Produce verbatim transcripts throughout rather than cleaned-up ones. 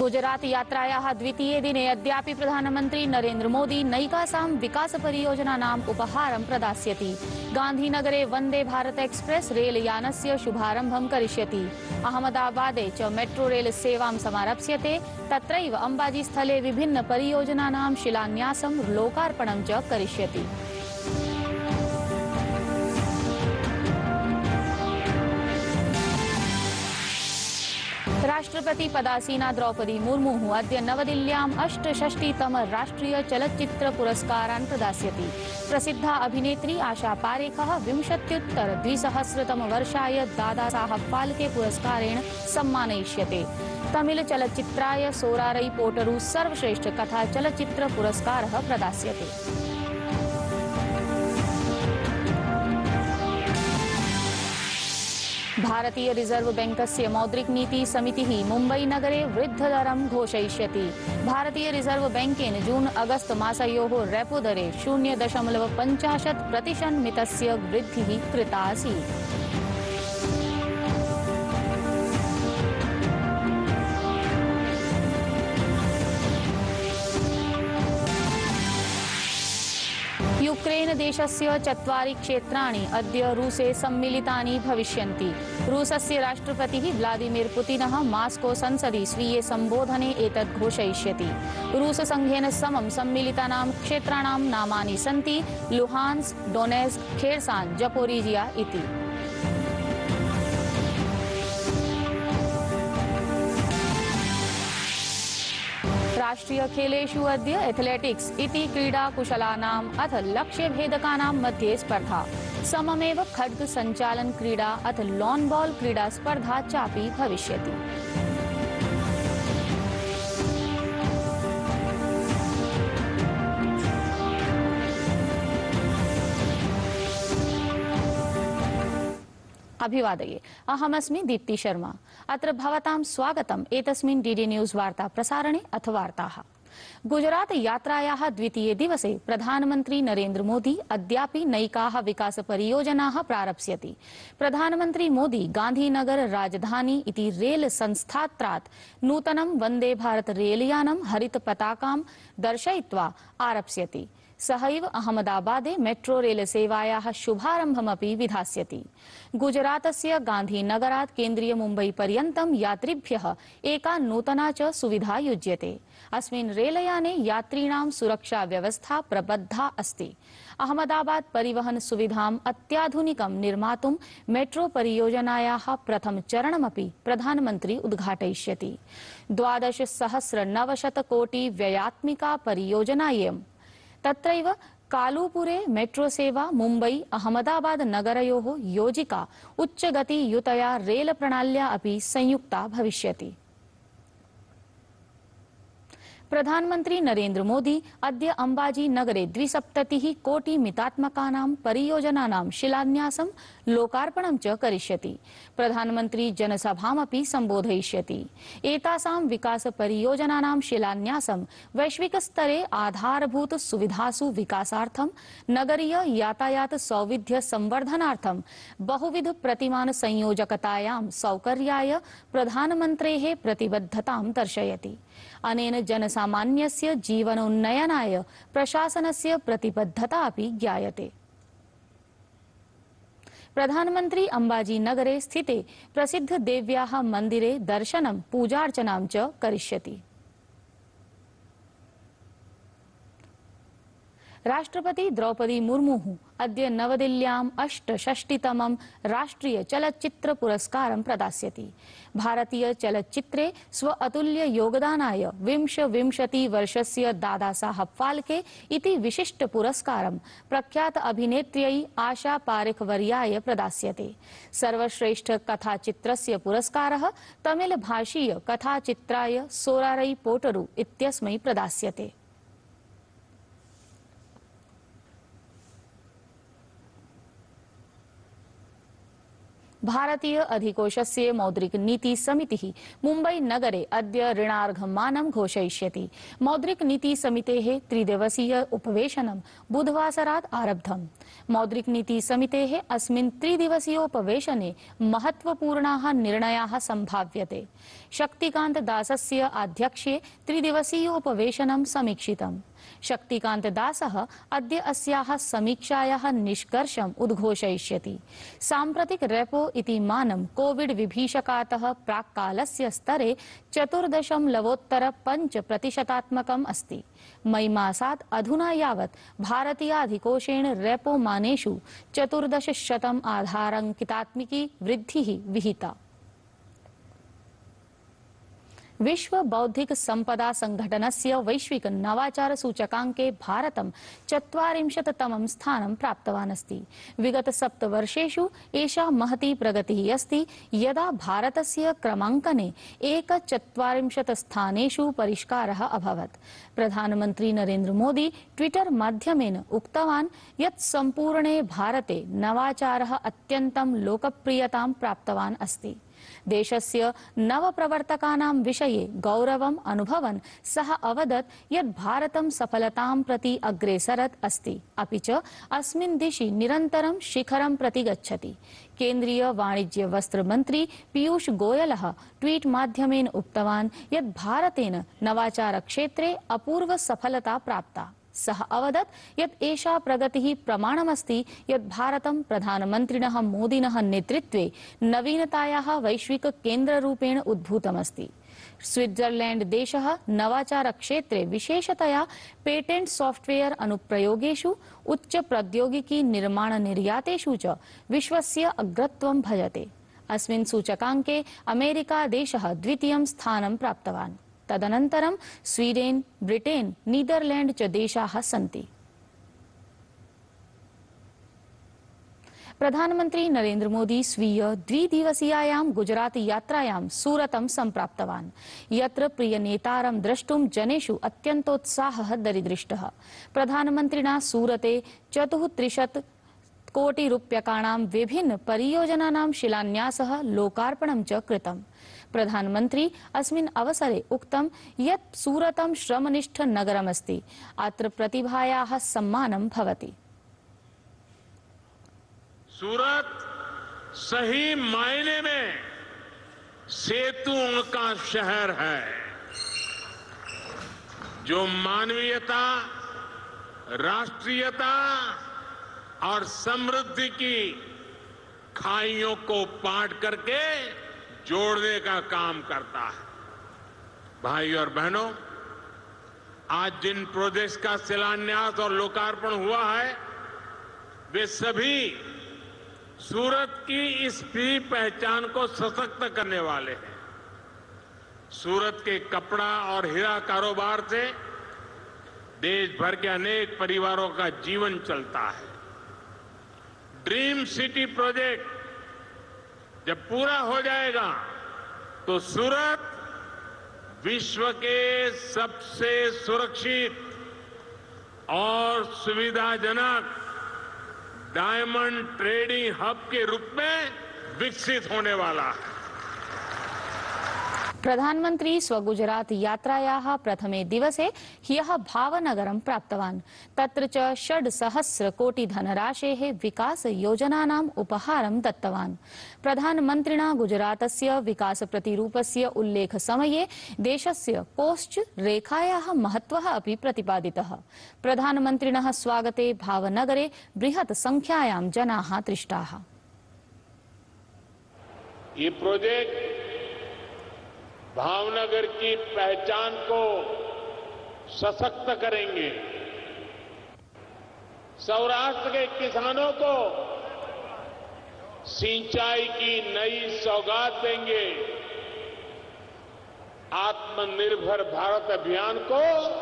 गुजरात यात्रायाः द्वितीये दिने अद्यापि प्रधानमन्त्री नरेन्द्र मोदी नैकासां विकासपरियोजनानाम् उपहारं प्रदास्यति। गान्धीनगरे वन्दे भारत एक्सप्रेस रेलयानस्य शुभारम्भं करिष्यति। अहमदाबादे च मेट्रो रेल सेवां समारप्स्यते। तत्रैव अम्बाजीस्थले विभिन्न परियोजनानां शिलान्यासं लोकार्पणं च करिष्यति। राष्ट्रपति पदासीना द्रौपदी मुर्मु अद्य नवदिल्ल्याम् अष्टषष्टितम राष्ट्रिय चलच्चित्र पुरस्कारान् प्रदास्यति। प्रसिद्धा अभिनेत्री आशा पारेखः विंशत्युत्तर द्विसहस्रतम वर्षाय दादा साहब फाल्के पुरस्कारेण सम्मानयिष्यते। तमिल चलच्चित्राय सोरारै पोटरु सर्वश्रेष्ठ कथा चलच्चित्र पुरस्कारः प्रदास्यते। भारतीय रिजर्व बैंकस्य मौद्रिक नीति समितिः मुम्बई नगरे वृद्धिदरं घोषयिष्यति। भारतीय रिजर्व बैंकेन जून अगस्त मासयोः रेपो दरे शून्य दशमलव पञ्चाशत् प्रतिशन्मितस्य वृद्धिः कृता आसीत्। यूक्रेन देशस्य चत्वारि क्षेत्राणि अद्य रूसे सम्मिलितानि भविष्यन्ति। रूसस्य राष्ट्रपतिः व्लादिमीर पुतिनः मास्को संसदि स्वीये संबोधने एतत् घोषयिष्यति। रूस संघेन समं सम्मिलितानां क्षेत्राणां नामानि सन्ति लुहान्स्क, डोनेस्क, खेर्सान, जपोरिजिया इति। राष्ट्रीय खेलेषु अद्य एथलेटिक्स इति क्रीडाकुशलानाम् अथ लक्ष्यभेदकानां मध्ये स्पर्धा। सममेव खड्ग सञ्चालन क्रीडा अथ लॉन बॉल क्रीडा स्पर्धा चापि भविष्यति। अभिवादये, अहमस्मि दीप्ति शर्मा। अत्र भवतां स्वागतम् एतस्मिन् डीडी न्यूज वार्ता प्रसारणे अथ वार्ताः। गुजरात यात्रायाः द्वितीये दिवसे प्रधानमन्त्री नरेन्द्र मोदी अद्यापि नैकाः विकास परियोजनाः प्रारप्स्यति। प्रधानमन्त्री मोदी गांधीनगर राजधानी इति रेल संस्थात्रात् नूतनं वन्दे भारत रेलयानं हरित पताकां दर्शयित्वा आरप्स्यति। सहैव अहमदाबादे मेट्रो रेल सेवायाः शुभारम्भमपि विधास्यति। गुजरातस्य गांधीनगरात् केन्द्रीय मुम्बई पर्यन्तं यात्रिभ्यः एका नूतना च सुविधा युज्यते। अस्मिन् रेलयाने यात्रीणां सुरक्षा व्यवस्था प्रबद्धा अस्ति। अहमदाबाद परिवहन सुविधाम् अत्याधुनिकं निर्मातुं मेट्रो परियोजनायाः प्रथम चरणमपि प्रधानमन्त्री उद्घाटयिष्यति। द्वादश सहस्र नवशत कोटि व्ययात्मिका परियोजनायं तत्रैव कालूपुरे मेट्रो सेवा मुम्बई अहमदाबाद नगरयोः योजिका उच्चगतियुतया रेल प्रणाल्या अपि संयुक्ता भविष्यति। प्रधानमन्त्री नरेन्द्र मोदी अद्य अम्बाजी नगरे द्विसप्ततिः कोटि मितात्मकानां परियोजनानां शिलान्यासं लोकार्पणं च करिष्यति। प्रधानमन्त्री जनसभामपि सम्बोधयिष्यति। एतासां विकास परियोजनानां शिलान्यासं वैश्विकस्तरे आधारभूत सुविधासु विकासार्थं नगरीय यातायात सौविध्य संवर्धनार्थं बहुविध प्रतिमान संयोजकतायां सौकर्याय प्रधानमन्त्रेः प्रतिबद्धतां दर्शयति। अनेन जनसामान्यस्य जीवनोन्नयनाय प्रशासनस्य प्रतिबद्धता अपि ज्ञायते। प्रधानमन्त्री अम्बाजी नगरे स्थिते प्रसिद्ध देव्याः मन्दिरे दर्शनं पूजार्चनां च करिष्यति। राष्ट्रपति द्रौपदी मुर्मु अद्य नवदिल्ल्याम् अष्टषष्टितमं राष्ट्रिय चलच्चित्र पुरस्कारं प्रदास्यति। भारतीय चलच्चित्रे स्व अतुल्य योगदानाय विंश विंशति वर्षस्य दादा साहब फाल्के इति विशिष्ट पुरस्कारं प्रख्यात अभिनेत्र्यै आशा पारेख वर्याय प्रदास्यते। सर्वश्रेष्ठ कथाचित्रस्य पुरस्कारः तमिल भाषीय कथाचित्राय सोरारै पोटरु इत्यस्मै प्रदास्यते। भारतीय अधिकोषस्य मौद्रिक नीति समितिः मुम्बई नगरे अद्य ऋणार्घमानं घोषयिष्यति। मौद्रिक नीति समितेः त्रिदिवसीय उपवेशनं बुधवासरात् आरब्धम्। मौद्रिक नीति समितेः अस्मिन् त्रिदिवसीयोपवेशने महत्वपूर्णाः निर्णयाः सम्भाव्यते। शक्तिकांत दासस्य आध्यक्ष्ये त्रिदिवसीयोपवेशनं समीक्षितम्। शक्तिकांत दासः अद्य अस्याः समीक्षायाः निष्कर्षम् उद्घोषयिष्यति। साम्प्रतिक रेपो इति मानं कोविड विभीषकातः प्राक्कालस्य स्तरे चतुर्दशमलवोत्तर पञ्च प्रतिशतात्मकम् अस्ति। मई मासात् अधुना यावत् भारतीयाधिकोषेण रेपो मानेषु चतुर्दश शतम् आधारांकितात्मिकी वृद्धिः विहिता। विश्व बौद्धिक संपदा संघटनस्य वैश्विक नवाचार सूचकाङ्के भारतं चत्वारिंशत्तमं स्थानं प्राप्तवान् अस्ति। विगत सप्तवर्षेषु एषा महती प्रगतिः अस्ति, यदा भारतस्य क्रमाङ्कने एकचत्वारिंशत् स्थानेषु परिष्कारः अभवत्। प्रधानमन्त्री नरेन्द्र मोदी ट्विटर माध्यमेन उक्तवान् यत् सम्पूर्णे भारते नवाचारः अत्यन्तं लोकप्रियतां प्राप्तवान् अस्ति। देशस्य नवप्रवर्तकानां विषये गौरवम् अनुभवन् सः अवदत् यत् भारतं सफलतां प्रति अग्रेसरत् अस्ति, अपि च अस्मिन् दिशि निरन्तरं शिखरं प्रति गच्छति। केन्द्रीय वाणिज्य वस्त्र मन्त्री पीयूष गोयलः ट्वीट माध्यमेन उक्तवान् यत् भारतेन नवाचार क्षेत्रे अपूर्व सफलता प्राप्ता। सः अवदत् यत् एषा प्रगतिः प्रमाणमस्ति यत् भारतं प्रधानमन्त्रिणः मोदिनः नेतृत्वे नवीनतायाः वैश्विक केन्द्ररूपेण उद्भूतमस्ति। स्विट्जरलैंड देशः नवाचार क्षेत्रे विशेषतया पेटेंट सॉफ्टवेयर अनुप्रयोगेषु उच्च प्रौद्योगिकी निर्माण निर्यातेषु च विश्वस्य अग्रत्वं भजते। अस्मिन् सूचकाङ्के अमेरिका देशः द्वितीयं स्थानं प्राप्तवान्। तदनन्तरं स्वीडेन, ब्रिटेन, नीदरलैंड च देशाः सन्ति। प्रधानमन्त्री नरेन्द्र मोदी स्वीय द्विदिवसीयायां गुजरात यात्रायां सूरतं सम्प्राप्तवान्, यत्र प्रियनेतारं द्रष्टुं जनेषु अत्यन्तोत्साहः दरीदृष्टः। प्रधानमन्त्रिणा सूरते चतुस्त्रिंशत् कोटि रूप्यकाणां विभिन्न परियोजनानां शिलान्यासः लोकार्पणं च कृतम्। प्रधानमन्त्री अस्मिन् अवसरे उक्तं यत् सूरतं श्रमनिष्ठ नगरमस्ति, अत्र प्रतिभायाः सम्मानं भवति। सूरत सही मायने में सेतुओं का शहर है, जो मानवीयता, राष्ट्रीयता और समृद्धि की खाइयों को पाट करके जोड़ने का काम करता है। भाइयों और बहनों, आज जिन प्रोजेक्ट्स का शिलान्यास और लोकार्पण हुआ है, वे सभी सूरत की इस भी पहचान को सशक्त करने वाले हैं। सूरत के कपड़ा और हीरा कारोबार से देश भर के अनेक परिवारों का जीवन चलता है। ड्रीम सिटी प्रोजेक्ट जब पूरा हो जाएगा तो सूरत विश्व के सबसे सुरक्षित और सुविधाजनक डायमंड ट्रेडिंग हब के रूप में विकसित होने वाला है। प्रधानमन्त्री स्वगुजरात यात्रायाः प्रथमे दिवसे ह्यः भावनगरं प्राप्तवान्। तत्र च षड्सहस्र कोटि धनराशेः विकास योजनानाम् उपहारं दत्तवान्। प्रधानमन्त्रिणा गुजरातस्य विकास प्रतिरूपस्य उल्लेख समये देशस्य कोस्ट् रेखायाः महत्त्वः अपि प्रतिपादितः। प्रधानमन्त्रिणः स्वागते भावनगरे बृहत् संख्यायां जनाः दृष्टाः। ये प्रोजेक्ट भावनगर की पहचान को सशक्त करेंगे, सौराष्ट्र के किसानों को सिंचाई की नई सौगात देंगे, आत्मनिर्भर भारत अभियान को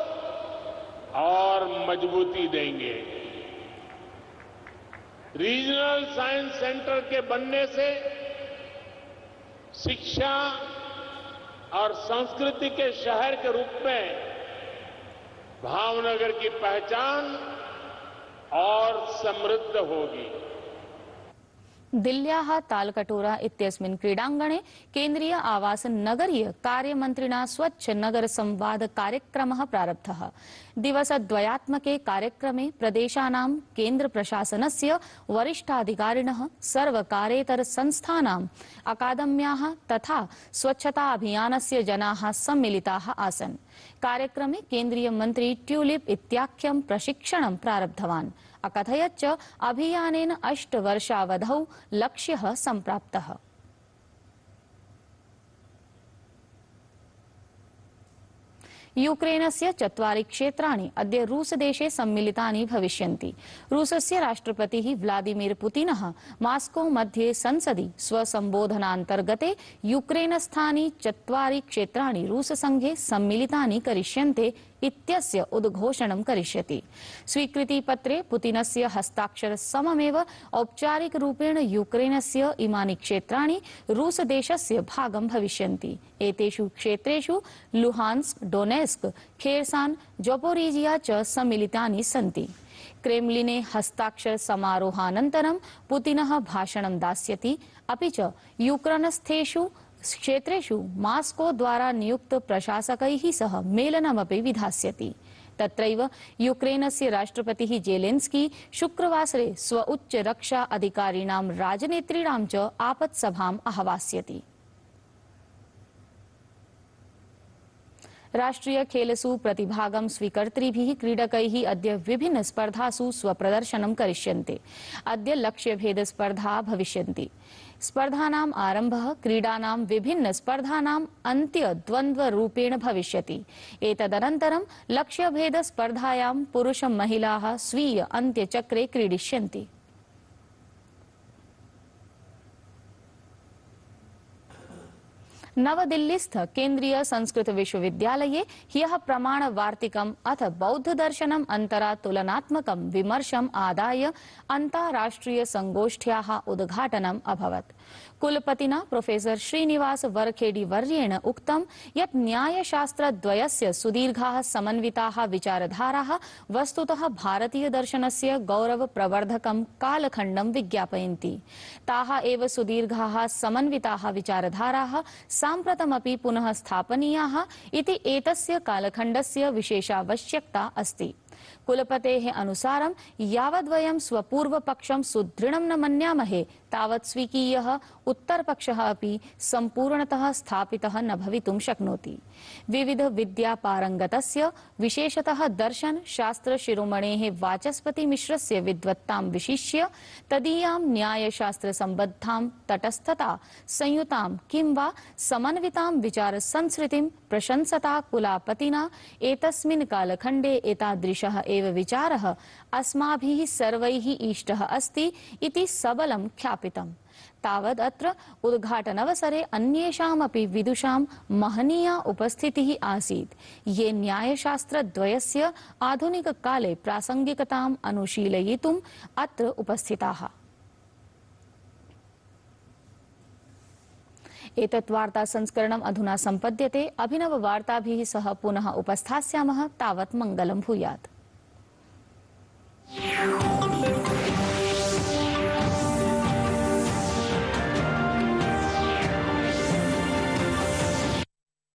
और मजबूती देंगे। रीजनल साइंस सेंटर के बनने से शिक्षा और संस्कृति के शहर के रूप में भावनगर की पहचान और समृद्ध होगी। दिल्ल्याः तालकटोरा इत्यस्मिन् क्रीडाङ्गणे केन्द्रीय आवास नगरीय कार्यमन्त्रिणा स्वच्छ नगर संवाद कार्यक्रमः प्रारब्धः। दिवसद्वयात्मके कार्यक्रमे प्रदेशानां केन्द्र प्रशासनस्य वरिष्ठाधिकारिणः, सर्वकारेतर संस्थानाम्, अकादम्याः तथा स्वच्छता अभियानस्य जनाः सम्मिलिताः आसन्। कार्यक्रमे केन्द्रीय मन्त्री ट्यूलिप इत्याख्यं प्रशिक्षणं प्रारब्धवान्। अकथयत् च अभियानेन अष्टवर्षावधौ लक्ष्यः सम्प्राप्तः। यूक्रेनस्य चत्वारि क्षेत्राणि अद्य रूसदेशे सम्मिलितानि भविष्यन्ति। रूसस्य राष्ट्रपतिः व्लादिमीर पुतिनः मास्को मध्ये संसदि स्वसम्बोधनान्तर्गते यूक्रेनस्थानि चत्वारि क्षेत्राणि रूससङ्घे सम्मिलितानि करिष्यन्ते इत्यस्य उद्घोषणं करिष्यति। स्वीकृतिपत्रे पुतिनस्य हस्ताक्षरसममेव औपचारिकरूपेण यूक्रेनस्य इमानि क्षेत्राणि रूसदेशस्य भागं भविष्यन्ति। एतेषु क्षेत्रेषु लुहान्स्क, डोनेस्क, खेर्सान्, जोपोरिजिया च सम्मिलितानि सन्ति। क्रेमलिने हस्ताक्षर समारोहानन्तरं पुतिनः भाषणं दास्यति, अपि च यूक्रेनस्थेषु क्षेत्रेषु मास्को द्वारा नियुक्त प्रशासकैः सह मेलनमपि विधास्यति। तत्रैव यूक्रेनस्य राष्ट्रपतिः जेलेन्स्की शुक्रवासरे स्व उच्च रक्षा अधिकारिणां राजनेतॄणां च आपत्सभाम् आह्वास्यति। राष्ट्रिय खेलसु प्रतिभागं स्वीकर्तृभिः क्रीडकैः अद्य विभिन्न स्पर्धासु स्वप्रदर्शनं करिष्यन्ते। अद्य लक्ष्यभेद स्पर्धा भविष्यन्ति। स्पर्धानाम् आरम्भः क्रीडानां विभिन्न स्पर्धानाम् अन्त्य द्वन्द्वरूपेण भविष्यति। एतदनन्तरं लक्ष्यभेद स्पर्धायां पुरुष महिलाः स्वीय अन्त्यचक्रे क्रीडिष्यन्ति। नवदिल्लीस्थ केन्द्रीय संस्कृत विश्वविद्यालये ह्यः प्रमाण वार्तिकम् अथ बौद्ध दर्शनम् अन्तरा तुलनात्मकं विमर्शम् आदाय अन्ताराष्ट्रिय संगोष्ठ्याः उद्घाटनम् अभवत्। कुलपतिना प्रोफेसर श्रीनिवास वरखेडी वर्येण उक्तं यत् न्यायशास्त्रद्वयस्य सुदीर्घाः समन्विताः विचारधाराः वस्तुतः भारतीय दर्शनस्य गौरवप्रवर्धकं कालखण्डं विज्ञापयन्ति। ताः एव सुदीर्घाः समन्विताः विचारधाराः साम्प्रतमपि पुनः स्थापनीयाः इति एतस्य कालखण्डस्य विशेषावश्यकता अस्ति। कुलपतेः अनुसारं यावद्वयं स्वपूर्वपक्षं सुदृढं न मन्यामहे तावत् स्वीकीयः उत्तरपक्षः अपि सम्पूर्णतः स्थापितः न भवितुं शक्नोति। विविध विद्यापारङ्गतस्य विशेषतः दर्शन शास्त्र शिरोमणेः वाचस्पति मिश्रस्य विद्वत्तां विशिष्य तदीयां न्यायशास्त्र सम्बद्धां तटस्थता संयुतां किं वा समन्वितां विचार संस्कृतिं प्रशंसता कुलपतिना एतस्मिन् कालखण्डे एतादृशः एव विचारः अस्माभिः सर्वैः इष्टः अस्ति इति सबलं ख्यापितम्। तावद् अत्र उद्घाटनावसरे अन्येषामपि विदुषां महनीया उपस्थितिः आसीत्, ये न्यायशास्त्रद्वयस्य आधुनिककाले प्रासङ्गिकताम् अनुशीलयितुम् अत्र उपस्थिताः। एतत् वार्ता संस्करणम् अधुना सम्पद्यते। अभिनव वार्ताभिः सह पुनः उपस्थास्यामः। तावत् मङ्गलं भूयात्।